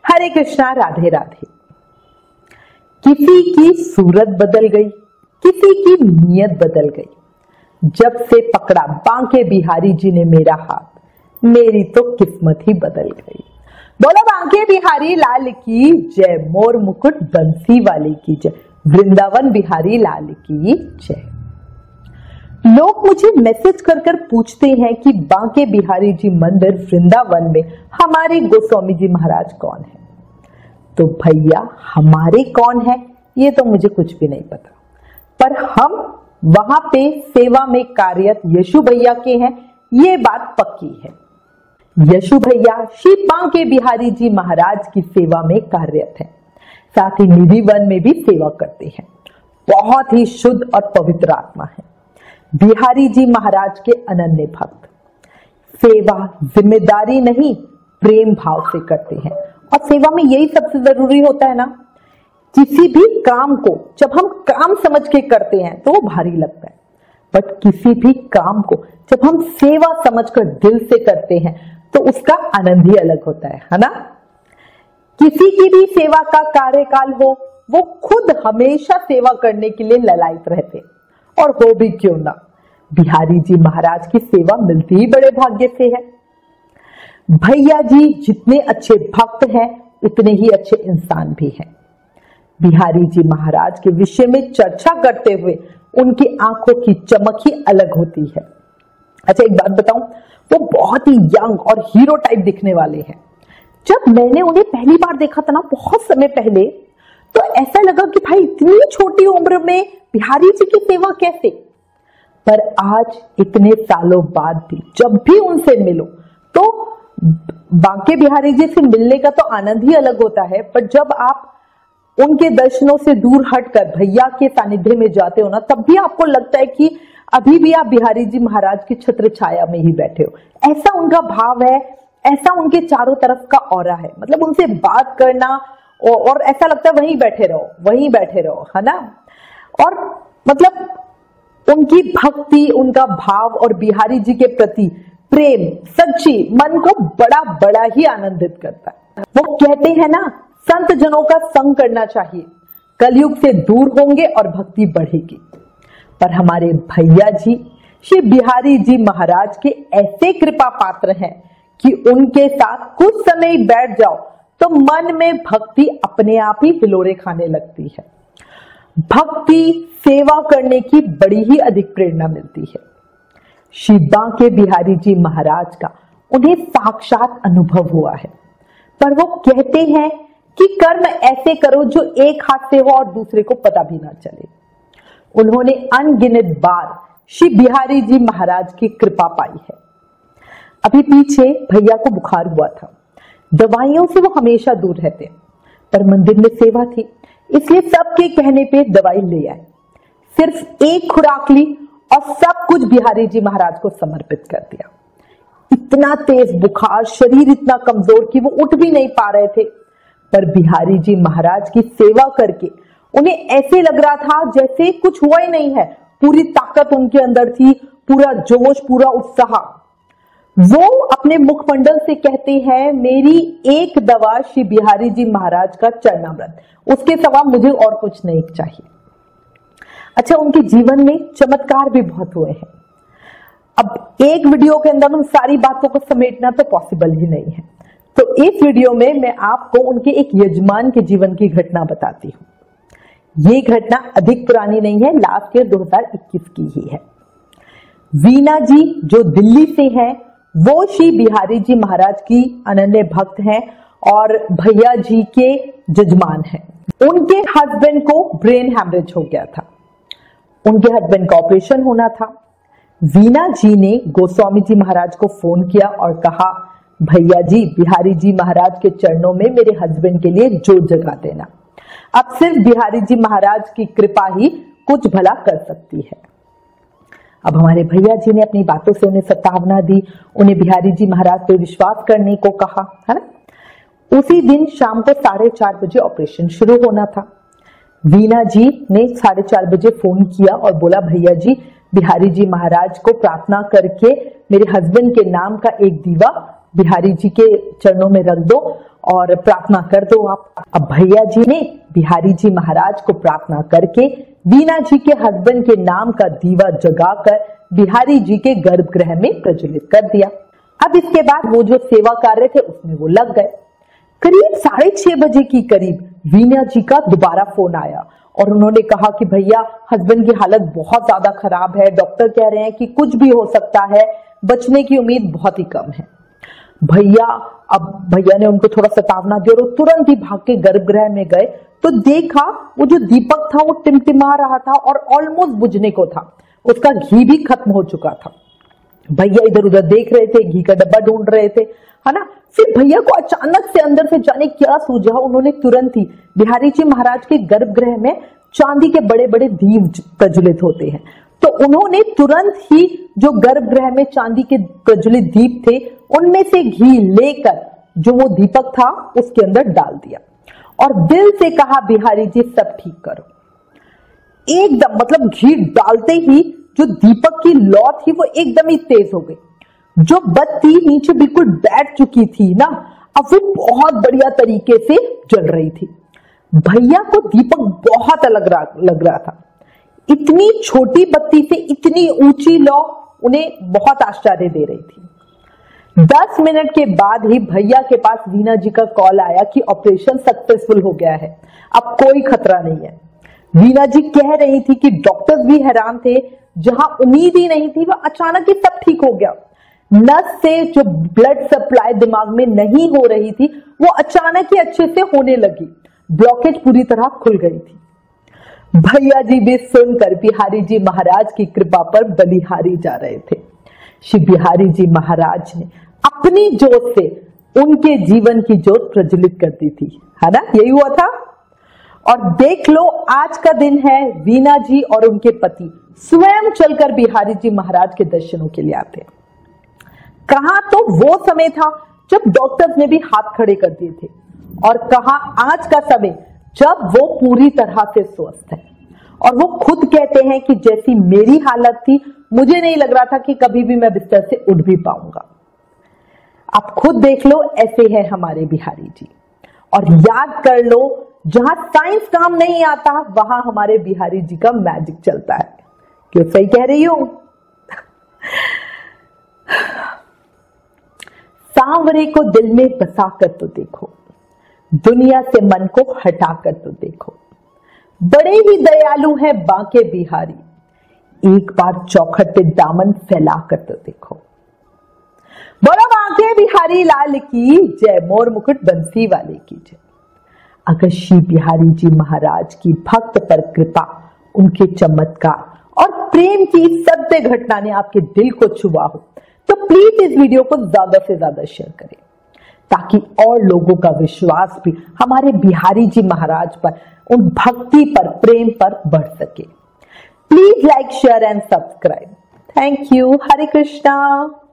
हरे कृष्णा, राधे राधे। किसी की सूरत बदल गई, किसी की नीयत बदल गई। जब से पकड़ा बांके बिहारी जी ने मेरा हाथ, मेरी तो किस्मत ही बदल गई। बोलो बांके बिहारी लाल की जय, मोर मुकुट बंसी वाली की जय, वृंदावन बिहारी लाल की जय। लोग मुझे मैसेज कर कर पूछते हैं कि बांके बिहारी जी मंदिर वृंदावन में हमारे गोस्वामी जी महाराज कौन है। तो भैया हमारे कौन है ये तो मुझे कुछ भी नहीं पता, पर हम वहां पे सेवा में कार्यरत यशु भैया के हैं, ये बात पक्की है। यशु भैया श्री बांके बिहारी जी महाराज की सेवा में कार्यरत है, साथ ही निधि वन में भी सेवा करते हैं। बहुत ही शुद्ध और पवित्र आत्मा है बिहारी जी महाराज के अनन्य भक्त। सेवा जिम्मेदारी नहीं प्रेम भाव से करते हैं, और सेवा में यही सबसे जरूरी होता है ना। किसी भी काम को जब हम काम समझ के करते हैं तो वो भारी लगता है, बट किसी भी काम को जब हम सेवा समझकर दिल से करते हैं तो उसका आनंद ही अलग होता है ना। किसी की भी सेवा का कार्यकाल हो, वो खुद हमेशा सेवा करने के लिए ललायत रहते, और हो भी क्यों ना। बिहारी जी महाराज की सेवा मिलती ही बड़े भाग्य से है। भैया जी जितने अच्छे भक्त हैं उतने ही अच्छे इंसान भी हैं। बिहारी जी महाराज के विषय में चर्चा करते हुए उनकी आंखों की चमक ही अलग होती है। अच्छा एक बात बताऊं, वो बहुत ही यंग और हीरो टाइप दिखने वाले हैं। जब मैंने उन्हें पहली बार देखा था ना, बहुत समय पहले, तो ऐसा लगा कि भाई इतनी छोटी उम्र में बिहारी जी की सेवा कैसे। पर आज इतने सालों बाद भी जब भी उनसे मिलो तो बांके बिहारी जी से मिलने का तो आनंद ही अलग होता है, पर जब आप उनके दर्शनों से दूर हटकर भैया के सानिध्य में जाते हो ना, तब भी आपको लगता है कि अभी भी आप बिहारी जी महाराज की छत्र छाया में ही बैठे हो। ऐसा उनका भाव है, ऐसा उनके चारों तरफ का ऑरा है। मतलब उनसे बात करना और ऐसा लगता है वहीं बैठे रहो, है ना। और मतलब उनकी भक्ति, उनका भाव और बिहारी जी के प्रति प्रेम सच्ची मन को बड़ा बड़ा ही आनंदित करता है। वो कहते हैं ना, संत जनों का संग करना चाहिए, कलयुग से दूर होंगे और भक्ति बढ़ेगी। पर हमारे भैया जी श्री बिहारी जी महाराज के ऐसे कृपा पात्र हैं कि उनके साथ कुछ समय बैठ जाओ तो मन में भक्ति अपने आप ही हिलोरे खाने लगती है। भक्ति सेवा करने की बड़ी ही अधिक प्रेरणा मिलती है। श्री बांके बिहारी जी महाराज का उन्हें साक्षात अनुभव हुआ है, पर वो कहते हैं कि कर्म ऐसे करो जो एक हाथ से हो और दूसरे को पता भी ना चले। उन्होंने अनगिनत बार श्री बिहारी जी महाराज की कृपा पाई है। अभी पीछे भैया को बुखार हुआ था, दवाइयों से वो हमेशा दूर रहते, पर मंदिर में सेवा थी इसलिए सबके कहने पे दवाई ले आए। सिर्फ एक खुराक ली और सब कुछ बिहारी जी महाराज को समर्पित कर दिया। इतना तेज बुखार, शरीर इतना कमजोर कि वो उठ भी नहीं पा रहे थे, पर बिहारी जी महाराज की सेवा करके उन्हें ऐसे लग रहा था जैसे कुछ हुआ ही नहीं है। पूरी ताकत उनके अंदर थी, पूरा जोश, पूरा उत्साह। वो अपने मुखमंडल से कहते हैं, मेरी एक दवा श्री बिहारी जी महाराज का चरणामृत, उसके सिवा मुझे और कुछ नहीं चाहिए। अच्छा, उनके जीवन में चमत्कार भी बहुत हुए हैं। अब एक वीडियो के अंदर उन सारी बातों को समेटना तो पॉसिबल ही नहीं है, तो इस वीडियो में मैं आपको उनके एक यजमान के जीवन की घटना बताती हूँ। ये घटना अधिक पुरानी नहीं है, लास्ट ईयर 2021 की ही है। वीना जी जो दिल्ली से हैं, वो श्री बिहारी जी महाराज की अनन्य भक्त हैं और भैया जी के जजमान हैं। उनके हस्बैंड को ब्रेन हैमरेज हो गया था, उनके हस्बैंड का ऑपरेशन होना था। वीना जी ने गोस्वामी जी महाराज को फोन किया और कहा, भैया जी बिहारी जी महाराज के चरणों में मेरे हस्बैंड के लिए जोत जगा देना। अब सिर्फ बिहारी जी महाराज की कृपा ही कुछ भला कर सकती है। अब हमारे भैया जी ने अपनी बातों से उन्हें सत्तावना दी, उन्हें बिहारी जी महाराज पे विश्वास करने को कहा, है ना। उसी दिन शाम को 4:30 बजे ऑपरेशन शुरू होना था। वीना जी ने 4:30 बजे फोन किया और बोला, भैया जी बिहारी जी महाराज को प्रार्थना करके मेरे हस्बैंड के नाम का एक दीवा बिहारी जी के चरणों में रख दो और प्रार्थना कर दो आप। अब भैया जी ने बिहारी जी महाराज को प्रार्थना करके वीणा जी के हस्बैंड के नाम का दीवा जगाकर बिहारी जी के गर्भगृह में प्रज्वलित कर दिया। अब इसके बाद वो जो सेवा कार्य थे उसमें वो लग गए। करीब 6:30 बजे की करीब वीणा जी का दोबारा फोन आया और उन्होंने कहा कि भैया हस्बैंड की हालत बहुत ज्यादा खराब है, डॉक्टर कह रहे हैं कि कुछ भी हो सकता है, बचने की उम्मीद बहुत ही कम है। भैया ने उनको थोड़ा सतावना दी और तुरंत ही भाग के गर्भगृह में गए तो देखा वो जो दीपक था वो टिमटिमा रहा था और ऑलमोस्ट बुझने को था, उसका घी भी खत्म हो चुका था। भैया इधर उधर देख रहे थे, घी का डब्बा ढूंढ रहे थे, है ना। फिर भैया को अचानक से अंदर से जाने क्या सूझा, उन्होंने तुरंत ही बिहारी जी महाराज के गर्भगृह में चांदी के बड़े बड़े दीप प्रज्वलित होते हैं, तो उन्होंने तुरंत ही जो गर्भगृह में चांदी के प्रज्वलित दीप थे उनमें से घी लेकर जो वो दीपक था उसके अंदर डाल दिया और दिल से कहा बिहारी जी सब ठीक करो। एकदम मतलब घी डालते ही जो दीपक की लौ थी वो एकदम ही तेज हो गई। जो बत्ती नीचे बिल्कुल बैठ चुकी थी ना, अब वो बहुत बढ़िया तरीके से जल रही थी। भैया को दीपक बहुत अलग लग रहा था। इतनी छोटी बत्ती से इतनी ऊंची लौ उन्हें बहुत आश्चर्य दे रही थी। 10 मिनट के बाद ही भैया के पास वीणा जी का कॉल आया कि ऑपरेशन सक्सेसफुल हो गया है, अब कोई खतरा नहीं है। वीणा जी कह रही थी कि डॉक्टर्स भी हैरान थे, जहां उम्मीद ही नहीं थी वह अचानक ही सब ठीक हो गया। नस से जो ब्लड सप्लाई दिमाग में नहीं हो रही थी वो अचानक ही अच्छे से होने लगी, ब्लॉकेज पूरी तरह खुल गई थी। भैया जी भी सुनकर बिहारी जी महाराज की कृपा पर बलिहारी जा रहे थे। श्री बिहारी जी महाराज ने अपनी जोत से उनके जीवन की जोत प्रज्वलित कर दी थी, है ना, यही हुआ था। और देख लो आज का दिन है, वीणा जी और उनके पति स्वयं चलकर बिहारी जी महाराज के दर्शनों के लिए आते। कहा तो वो समय था जब डॉक्टर्स ने भी हाथ खड़े कर दिए थे और कहा आज का समय जब वो पूरी तरह से स्वस्थ है। और वो खुद कहते हैं कि जैसी मेरी हालत थी मुझे नहीं लग रहा था कि कभी भी मैं बिस्तर से उठ भी पाऊंगा। आप खुद देख लो, ऐसे है हमारे बिहारी जी। और याद कर लो, जहां साइंस काम नहीं आता वहां हमारे बिहारी जी का मैजिक चलता है। क्यों सही कह रही हूं? सांवरे को दिल में बसा कर तो देखो, दुनिया से मन को हटा कर तो देखो, बड़े ही दयालु है बांके बिहारी, एक बार चौखट पे दामन फैला कर तो देखो। बोलो बांके बिहारी लाल की जय, मोर मुकुट बंसी वाले की जय। अगर श्री बिहारी जी महाराज की भक्त पर कृपा, उनके चमत्कार और प्रेम की सत्य घटना ने आपके दिल को छुआ हो तो प्लीज इस वीडियो को ज्यादा से ज्यादा शेयर करें ताकि और लोगों का विश्वास भी हमारे बिहारी जी महाराज पर, उन भक्ति पर, प्रेम पर बढ़ सके। Please like, share and subscribe. Thank you. Hare Krishna.